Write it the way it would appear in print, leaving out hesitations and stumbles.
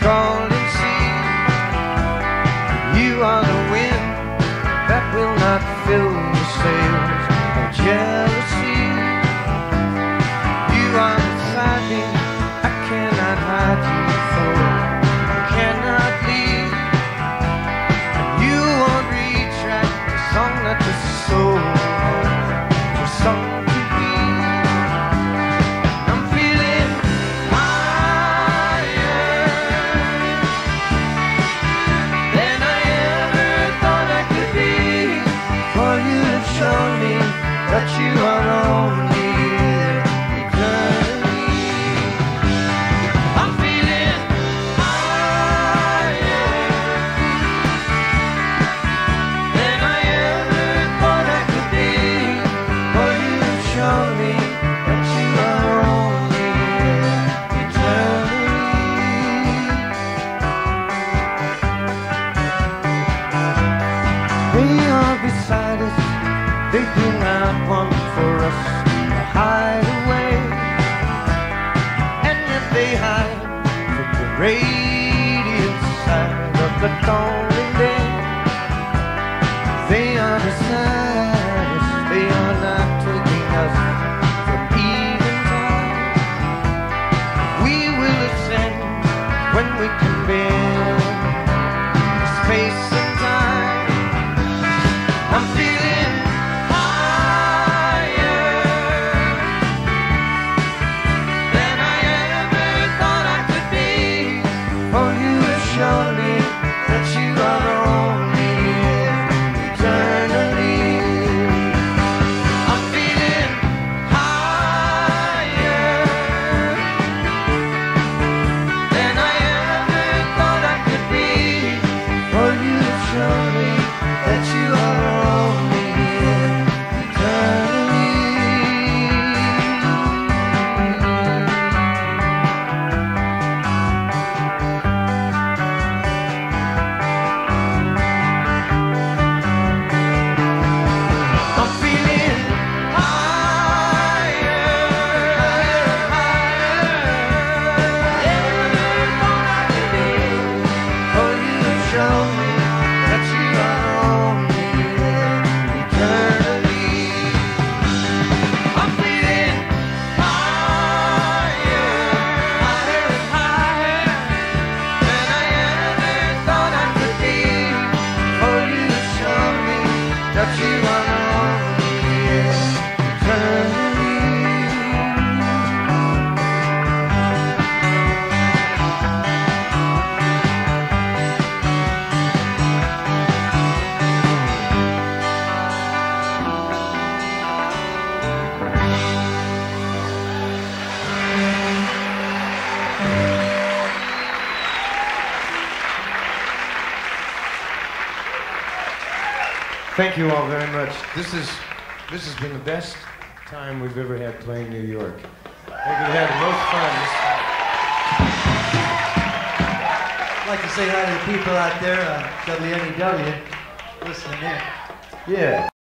rolling sea. You are the wind that will not fill the sails of jealousy. You are the siding I cannot hide you for, I cannot leave. And you won't retract the song that the soul your song to be. I'm feeling higher than I ever thought I could be. For you have shown me that you are only eternally. I'm feeling higher than I ever thought I could be. For you have shown me that you are only eternally. They are beside us, they do not want for us to hide away, and yet they hide from the radiant side of the dawning day. They are beside us, they are not taking us from eventide. We will ascend when we can bend space and time. I'm feeling higher than I ever thought I could be. For you have shown me that you are only eternally. I'm feeling higher than I ever thought I could be. For you have shown me that you are only eternally. I'm feeling higher, higher than I ever thought I could be. For you have shown me that you are only eternally. I'm feeling higher, higher and higher than I ever thought I could be. For you have shown me that you are only eternally. Thank you all very much. This has been the best time we've ever had playing New York. I think we've had the most fun this time. I'd like to say hi to the people out there, WNEW, listening in. Yeah.